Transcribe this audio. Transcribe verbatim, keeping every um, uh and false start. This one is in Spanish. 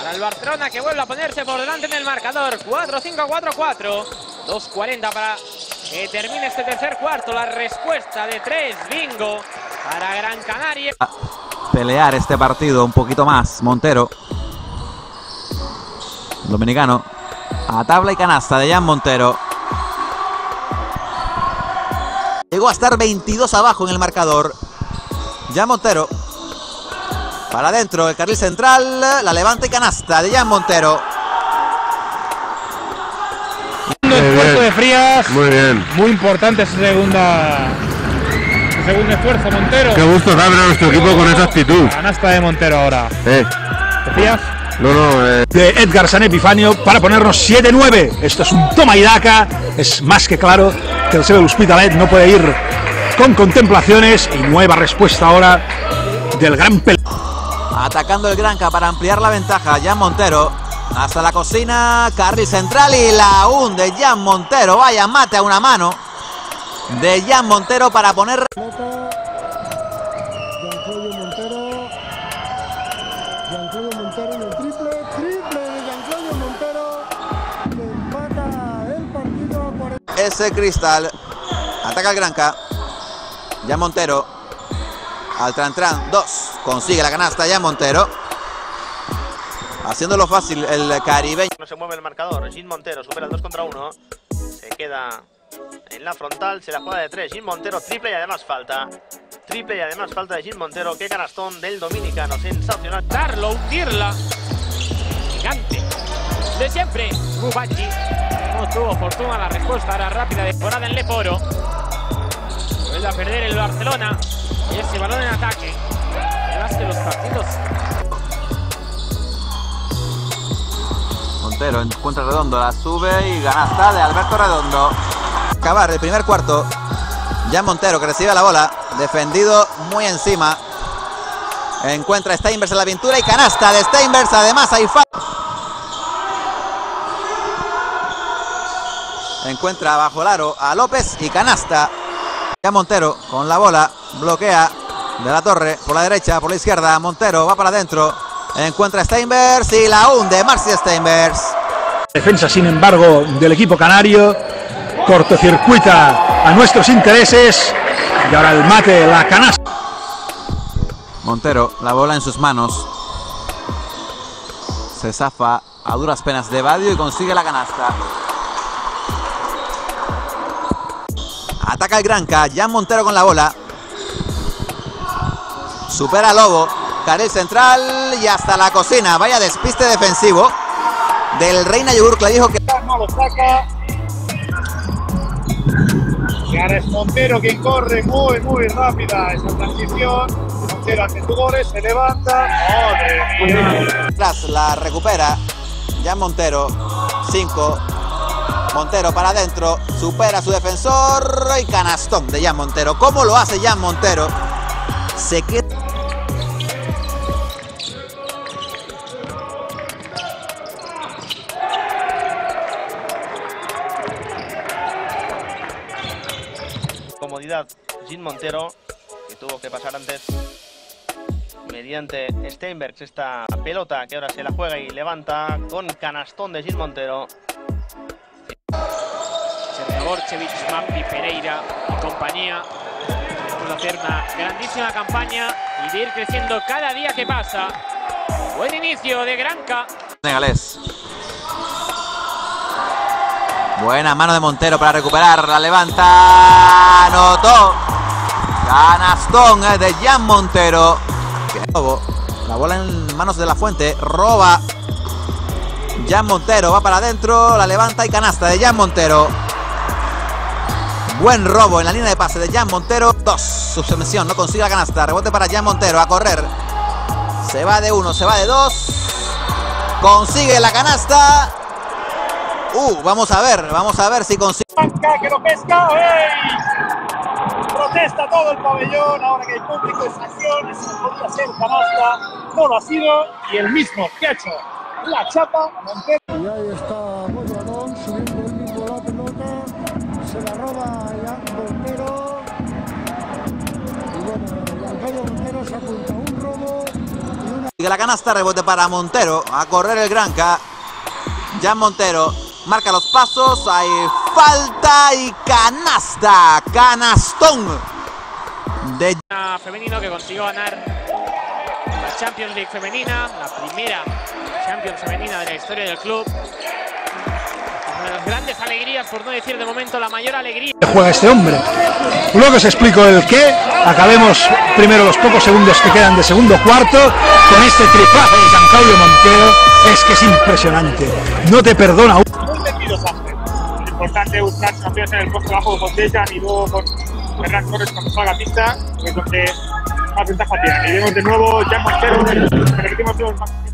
para el Barcelona, que vuelve a ponerse por delante en el marcador. cuatro cinco, cuatro cuatro. dos cuarenta para que termine este tercer cuarto. La respuesta de tres, bingo, para Gran Canaria. A pelear este partido un poquito más. Montero, dominicano, a tabla y canasta de Jan Montero. Llegó a estar veintidós abajo en el marcador. Jan Montero, para adentro, el carril central, la levanta y canasta de Jan Montero. El puerto de Frías. Muy bien. Muy importante esa segunda, ese segundo esfuerzo, Montero. Qué gusto da ver a nuestro equipo con esa actitud. Canasta de Montero ahora. Eh. ¿Decías? No, no, eh. De Edgar San Epifanio para ponernos siete nueve. Esto es un toma y daca. Es más que claro que el Sebe L'Hospitalet no puede ir con contemplaciones. Y nueva respuesta ahora del gran pel... Atacando el Granca para ampliar la ventaja. Jan Montero hasta la cocina, carril central y la hunde Jan Montero. Vaya mate a una mano de Jan Montero para poner... Giancarlo Montero, Giancarlo Montero en el triple, triple de Giancarlo Montero, que empata el partido a cuarenta. Ese cristal, ataca el Granca, Jan Montero, al tran tran, dos, consigue la canasta Jan Montero, haciéndolo fácil el caribeño. No se mueve el marcador, Gin Montero supera el dos contra uno, se queda en la frontal, se la juega de tres, Gin Montero triple y además falta. Triple y además falta de Gin Montero. Qué canastón del dominicano, sensacional. Darlo, hundirla. Gigante. De siempre, Mubachi. No tuvo fortuna, la respuesta era rápida, devorada en Leporo. Vuelve a perder el Barcelona. Y ese balón en ataque. Además que los partidos... Montero encuentra Redondo, la sube y canasta de Alberto Redondo. Acabar el primer cuarto. Jan Montero que recibe la bola, defendido muy encima. Encuentra a Steinbergs en la pintura y canasta de Steinbergs. Además hay falta. Encuentra bajo el aro a López y canasta. Jan Montero con la bola, bloquea de la Torre por la derecha, por la izquierda. Montero va para adentro. Encuentra a Steinbergs y la hunde Marci Steinbergs. Defensa, sin embargo, del equipo canario. Cortocircuita a nuestros intereses. Y ahora el mate, la canasta. Montero, la bola en sus manos. Se zafa a duras penas de Badio y consigue la canasta. Ataca el Granca, Jan Montero con la bola. Supera a Lobo, carril central y hasta la cocina. Vaya despiste defensivo del Reina Yogur, que le dijo que... No lo saca. Y ahora es Montero quien corre muy, muy rápida esa transición. Montero ante Tugores, se levanta. ¡Oh, Tras la recupera Jan Montero, cinco. Montero para adentro, supera a su defensor y canastón de Jan Montero. ¿Cómo lo hace Jan Montero? Se queda... Comodidad, Gin Montero, que tuvo que pasar antes mediante Steinbergs esta pelota que ahora se la juega y levanta con canastón de Gin Montero. Sergio Borchevich, Mapi, Pereira y compañía. Después de hacer una grandísima campaña y de ir creciendo cada día que pasa. Buen inicio de Granca. Senegalés. Buena mano de Montero para recuperar. La levanta. Anotó. Canastón de Jan Montero. La bola en manos de La Fuente. Roba. Jan Montero va para adentro. La levanta y canasta de Jan Montero. Buen robo en la línea de pase de Jan Montero. Dos. Subsumisión. No consigue la canasta. Rebote para Jan Montero. A correr. Se va de uno. Se va de dos. Consigue la canasta. Uh, vamos a ver, vamos a ver si consigue. que lo pesca. ¡Ey! Protesta todo el pabellón. Ahora que el público es acción, eso podría ser canasta. No lo ha sido. Y el mismo que ha hecho la chapa, Montero. Y ahí está Boyadón subiendo el mismo la pelota. Se la roba Jan Montero. Y bueno, Giancarlo Montero se apunta un robo y una... Sigue la canasta, rebote para Montero. A correr el Granca. Jan Montero marca los pasos. Hay falta y canasta. Canastón de femenino que consiguió ganar la Champions League femenina, la primera Champions femenina de la historia del club. Una de las grandes alegrías, por no decir de momento la mayor alegría. Juega este hombre. Luego os explico el qué. Acabemos primero los pocos segundos que quedan de segundo cuarto con este triplaje de San Claudio Montero. Es que es impresionante. No te perdona. Muy metidos antes. Es importante buscar campeones en el poste bajo de Fontejan y luego con Ferran Torres cuando salga a pista, que es donde más ventaja tiene. Y vemos de nuevo Jan Montero, repetimos más.